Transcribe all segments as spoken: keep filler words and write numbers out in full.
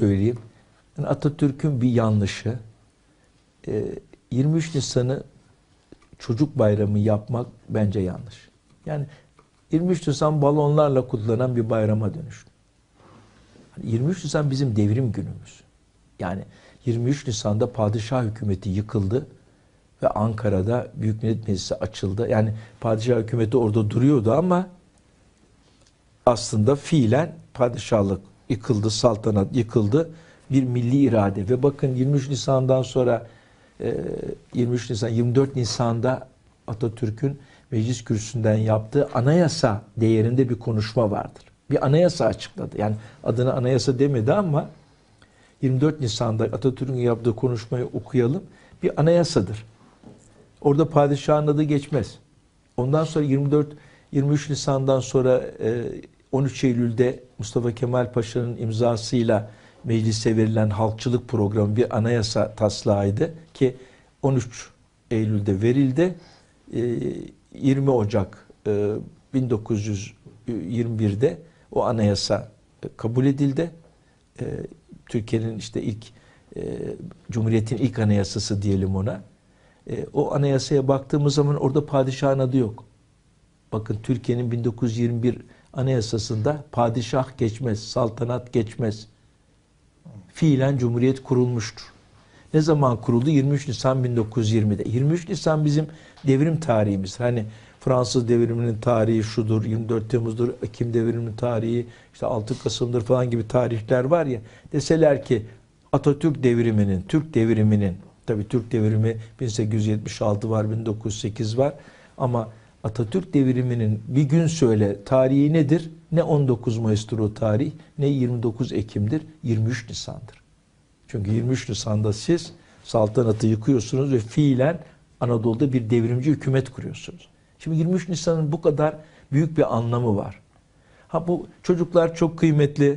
söyleyeyim. Yani Atatürk'ün bir yanlışı. E, yirmi üç Nisan'ı çocuk bayramı yapmak bence yanlış. Yani yirmi üç Nisan balonlarla kutlanan bir bayrama dönüştü. yirmi üç Nisan bizim devrim günümüz. Yani yirmi üç Nisan'da padişah hükümeti yıkıldı ve Ankara'da Büyük Millet Meclisi açıldı. Yani padişah hükümeti orada duruyordu ama aslında fiilen padişahlık yıkıldı, saltanat yıkıldı. Bir milli irade ve bakın yirmi üç Nisan'dan sonra yirmi üç Nisan, yirmi dört Nisan'da Atatürk'ün meclis kürsüsünden yaptığı anayasa değerinde bir konuşma vardır. Bir anayasa açıkladı. Yani adına anayasa demedi ama yirmi dört Nisan'da Atatürk'ün yaptığı konuşmayı okuyalım. Bir anayasadır. Orada padişahın adı geçmez. Ondan sonra yirmi dört yirmi üç Nisan'dan sonra on üç Eylül'de Mustafa Kemal Paşa'nın imzasıyla meclise verilen halkçılık programı bir anayasa taslağıydı ki on üç Eylül'de verildi. yirmi Ocak bin dokuz yüz yirmi bir'de o anayasa kabul edildi. Türkiye'nin işte ilk Cumhuriyet'in ilk anayasası diyelim ona. O anayasaya baktığımız zaman orada padişahın adı yok. Bakın Türkiye'nin bin dokuz yüz yirmi bir anayasasında padişah geçmez, saltanat geçmez. Fiilen Cumhuriyet kurulmuştur. Ne zaman kuruldu? yirmi üç Nisan bin dokuz yüz yirmi'de. yirmi üç Nisan bizim devrim tarihimiz. Hani Fransız devriminin tarihi şudur, yirmi dört Temmuz'dur, Ekim devriminin tarihi, işte altı Kasım'dır falan gibi tarihler var ya. Deseler ki Atatürk devriminin, Türk devriminin, tabii Türk devrimi bin sekiz yüz yetmiş altı var, bin dokuz yüz sekiz var ama Atatürk devriminin bir gün söyle tarihi nedir? Ne on dokuz Mayıs'tır o tarih, ne yirmi dokuz Ekim'dir, yirmi üç Nisan'dır. Çünkü yirmi üç Nisan'da siz saltanatı yıkıyorsunuz ve fiilen Anadolu'da bir devrimci hükümet kuruyorsunuz. Şimdi yirmi üç Nisan'ın bu kadar büyük bir anlamı var. Ha bu çocuklar çok kıymetli.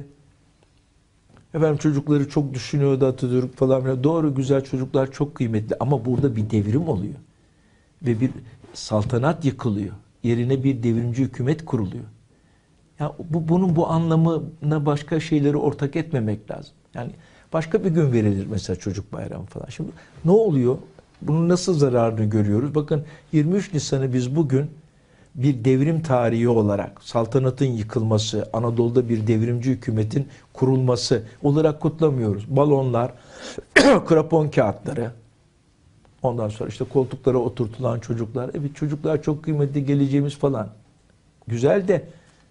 Efendim çocukları çok düşünüyordu Atatürk falan. Doğru, güzel, çocuklar çok kıymetli ama burada bir devrim oluyor. Ve bir saltanat yıkılıyor. Yerine bir devrimci hükümet kuruluyor. Ya bu bunun bu anlamına başka şeyleri ortak etmemek lazım. Yani başka bir gün verilir mesela çocuk bayramı falan. Şimdi ne oluyor? Bunun nasıl zararını görüyoruz? Bakın yirmi üç Nisan'ı biz bugün bir devrim tarihi olarak saltanatın yıkılması, Anadolu'da bir devrimci hükümetin kurulması olarak kutlamıyoruz. Balonlar, krapon kağıtları, ondan sonra işte koltuklara oturtulan çocuklar. Evet çocuklar çok kıymetli, geleceğimiz falan. Güzel de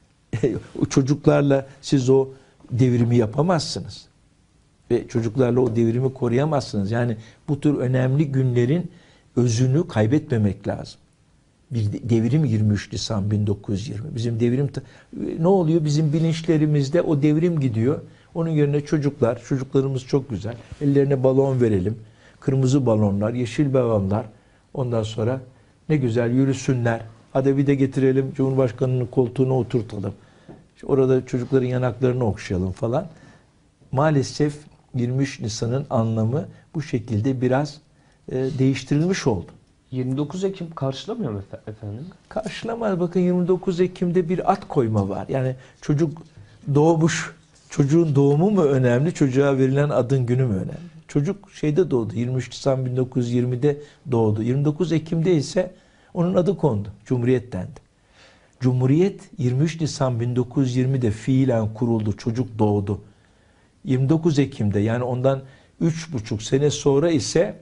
o çocuklarla siz o devrimi yapamazsınız. Ve çocuklarla o devrimi koruyamazsınız. Yani bu tür önemli günlerin özünü kaybetmemek lazım. Bir devrim yirmi üç Nisan bin dokuz yüz yirmi. Bizim devrim ne oluyor? Bizim bilinçlerimizde o devrim gidiyor. Onun yerine çocuklar, çocuklarımız çok güzel. Ellerine balon verelim. Kırmızı balonlar, yeşil balonlar. Ondan sonra ne güzel yürüsünler. Hadi bir de getirelim Cumhurbaşkanı'nın koltuğuna oturtalım. İşte orada çocukların yanaklarını okşayalım falan. Maalesef yirmi üç Nisan'ın anlamı bu şekilde biraz e, değiştirilmiş oldu. yirmi dokuz Ekim karşılamıyor mu efendim? Karşılamaz. Bakın yirmi dokuz Ekim'de bir at koyma var. Yani çocuk doğmuş. Çocuğun doğumu mu önemli? Çocuğa verilen adın günü mü önemli? Çocuk şeyde doğdu. yirmi üç Nisan bin dokuz yüz yirmi'de doğdu. yirmi dokuz Ekim'de ise onun adı kondu. Cumhuriyet dendi. Cumhuriyet yirmi üç Nisan bin dokuz yüz yirmi'de fiilen kuruldu. Çocuk doğdu. yirmi dokuz Ekim'de yani ondan üç buçuk sene sonra ise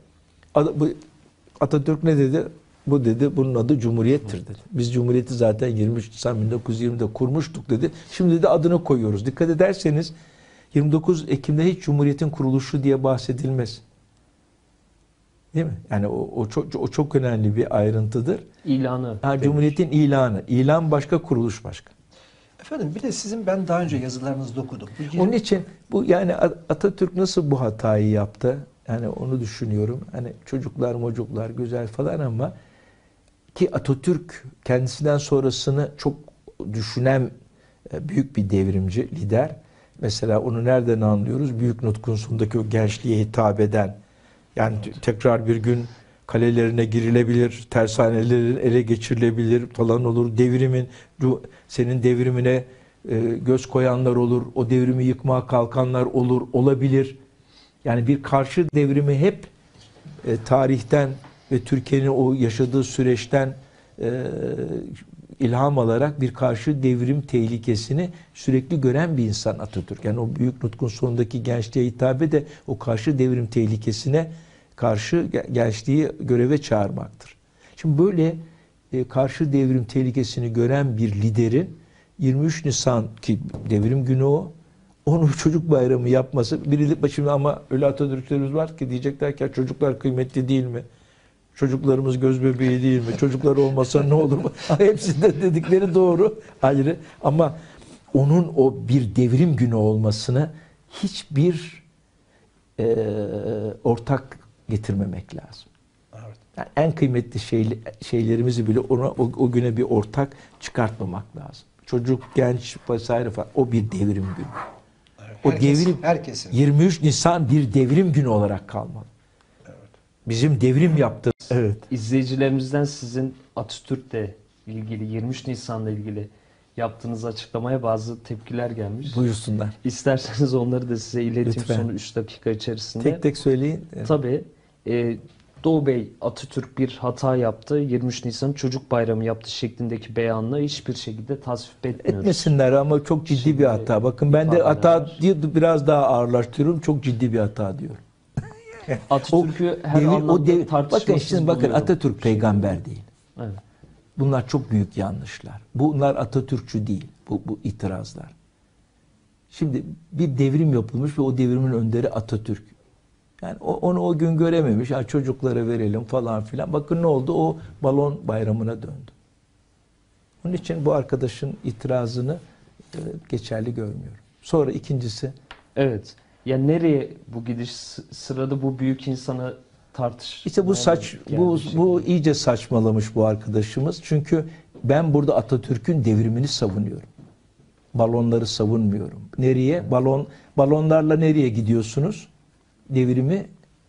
Atatürk ne dedi? Bu dedi bunun adı Cumhuriyet'tir dedi. Biz Cumhuriyet'i zaten yirmi üç Nisan bin dokuz yüz yirmi'de kurmuştuk dedi. Şimdi de adını koyuyoruz. Dikkat ederseniz yirmi dokuz Ekim'de hiç Cumhuriyet'in kuruluşu diye bahsedilmez. Değil mi? Yani o, o, çok, o çok önemli bir ayrıntıdır. İlanı. Ha, Cumhuriyet'in ilanı. İlan başka, kuruluş başka. Efendim bir de sizin ben daha önce yazılarınızda okudum. Bu Onun için bu yani Atatürk nasıl bu hatayı yaptı? Yani onu düşünüyorum. Hani çocuklar, mocuklar güzel falan ama ki Atatürk kendisinden sonrasını çok düşünen büyük bir devrimci, lider. Mesela onu nereden anlıyoruz? Büyük Nutk'un sonundaki o gençliğe hitap eden. Yani evet. Tekrar bir gün kalelerine girilebilir, tersanelerin ele geçirilebilir falan olur. Devrimin, senin devrimine e, göz koyanlar olur, o devrimi yıkmaya kalkanlar olur, olabilir. Yani bir karşı devrimi hep e, tarihten ve Türkiye'nin o yaşadığı süreçten e, ilham alarak bir karşı devrim tehlikesini sürekli gören bir insan Atatürk. Yani o büyük nutkun sonundaki gençliğe hitabe de o karşı devrim tehlikesine karşı gençliği göreve çağırmaktır. Şimdi böyle e, karşı devrim tehlikesini gören bir liderin yirmi üç Nisan ki devrim günü o, onu çocuk bayramı yapması, biri başında ama öyle Atatürklerimiz var ki diyecekler ki çocuklar kıymetli değil mi? Çocuklarımız göz bebeği değil mi? Çocuklar olmasa ne olur mu? Hepsinde dedikleri doğru ayrı ama onun o bir devrim günü olmasını hiçbir e, ortak getirmemek lazım. Evet. Yani en kıymetli şey, şeylerimizi bile ona o, o güne bir ortak çıkartmamak lazım. Çocuk, genç vesaire falan o bir devrim günü. Evet. O Herkes, devrim herkesin. yirmi üç Nisan bir devrim günü olarak kalmalı. Evet. Bizim devrim yaptığımız. Evet. İzleyicilerimizden sizin Atatürk'le ilgili, yirmi üç Nisan'la ilgili yaptığınız açıklamaya bazı tepkiler gelmiş. Buyursunlar. İsterseniz onları da size ileteyim Lütfen. son üç dakika içerisinde. Tek tek söyleyin. Evet. Tabii. E, Doğu Bey, Atatürk bir hata yaptı, yirmi üç Nisan Çocuk Bayramı yaptı şeklindeki beyanla hiçbir şekilde tasvip etmiyoruz. Etmesinler ama çok ciddi Şimdi bir hata. Bakın ben de ifadeler hata var. diye biraz daha ağırlaştırıyorum. Çok ciddi bir hata diyorum. Atatürk'ü her devir- anlamda devir- tartışmasız bakın şimdi bakın buluyorum. Atatürk peygamber değil. Evet. Bunlar çok büyük yanlışlar. Bunlar Atatürkçü değil. Bu, bu itirazlar. Şimdi bir devrim yapılmış ve o devrimin önderi Atatürk. Yani o, onu o gün görememiş. Ha, çocuklara verelim falan filan. Bakın ne oldu? O balon bayramına döndü. Onun için bu arkadaşın itirazını e, geçerli görmüyorum. Sonra ikincisi Evet. Ya nereye bu gidiş S- sırada bu büyük insanı tartış. işte bu saç bu bu iyice saçmalamış bu arkadaşımız. Çünkü ben burada Atatürk'ün devrimini savunuyorum. Balonları savunmuyorum. Nereye? Balon balonlarla nereye gidiyorsunuz? Devrimi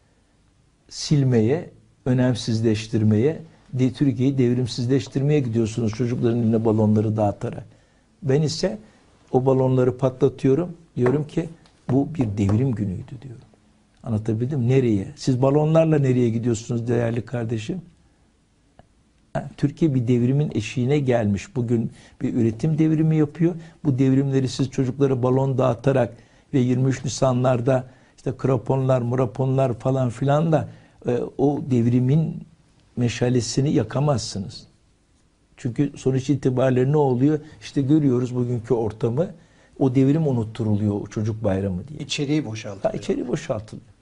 silmeye, önemsizleştirmeye, de, Türkiye'yi devrimsizleştirmeye gidiyorsunuz çocukların eline balonları dağıtarak. Ben ise o balonları patlatıyorum. Diyorum ki bu bir devrim günüydü diyorum. Anlatabildim mi? Nereye? Siz balonlarla nereye gidiyorsunuz değerli kardeşim? Ha, Türkiye bir devrimin eşiğine gelmiş. Bugün bir üretim devrimi yapıyor. Bu devrimleri siz çocuklara balon dağıtarak ve yirmi üç Nisanlarda işte kraponlar, muraponlar falan filan da e, o devrimin meşalesini yakamazsınız. Çünkü sonuç itibariyle ne oluyor? İşte görüyoruz bugünkü ortamı. O devrim unutturuluyor o çocuk bayramı diye. İçeriği boşaltılıyor. Ha, içeri boşaltılıyor.